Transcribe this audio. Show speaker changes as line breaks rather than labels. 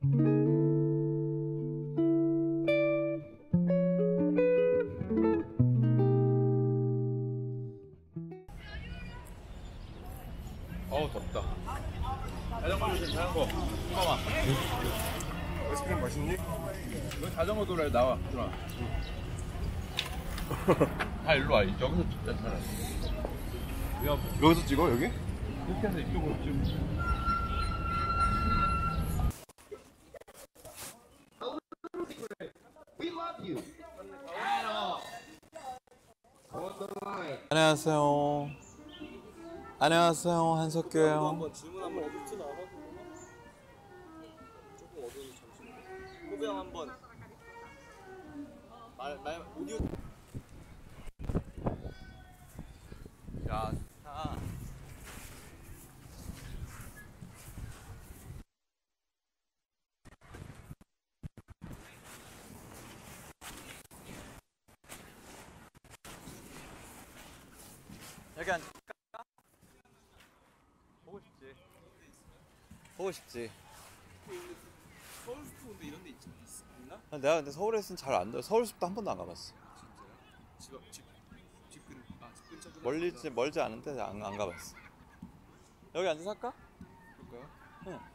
어우 덥다. 자전거 조심, 자전거. 잠깐만.
아이스크림 맛있니?
너 자전거 도로에 나와. 들어와. 다 일로 와. 여기서 찍자 차라리.
여기서 찍어? 여기?
이렇게 해서 이쪽으로 찍으면.
안녕하세요. 안녕하세요. 한석규예요.
한번 질문 한번 어둡진 않아? 조금 어두운 잠시만. 호병 한번 말 오디오.
야, 좋다. 여기 앉을까? 보고 싶지. 보고 싶지.
서울숲 근데 이런 데 있나?
내가 근데 서울에 있으면 잘 안 돼. 서울숲도 한 번도 안 가봤어.
진짜요? 집 근처.
멀지 않은데 안 가봤어. 여기 앉아서 할까?
그럴까요?
응.